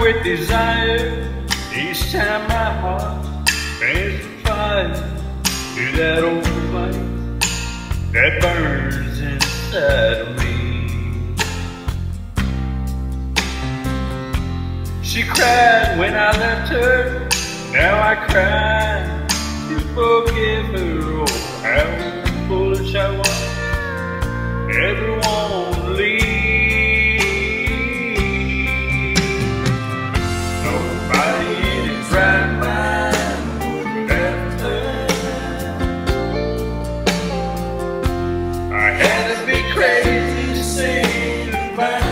with desire. Each time my heart fans the fire to that old flame that burns inside of me. She cried when I left her, now I cry to forgive her. Oh, how foolish I was, ever want to leave. Nobody in his right mind would have left her. I had to be crazy to say goodbye.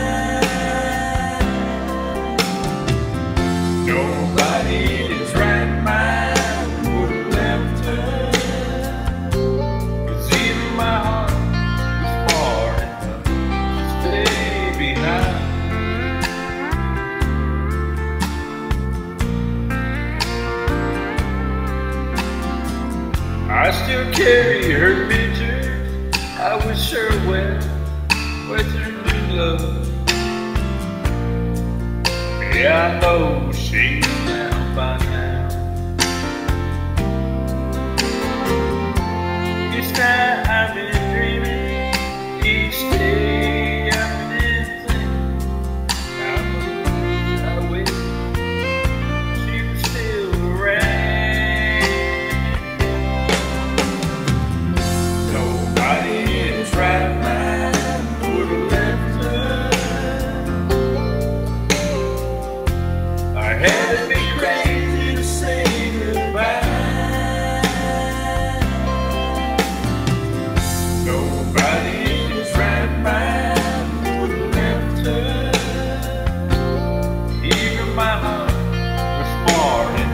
Nobody in his right mind would have left her, 'cause even my heart was far enough to stay behind. I still carry her pictures, I wish her well with her new love. Yeah, I know she's down by now. Each night I've been dreaming, each day I've been thinking, I wish she was still around. Nobody in his right mind would have left her. I had to be crazy to say goodbye. Nobody in his right mind would have left her. Even my heart was far enough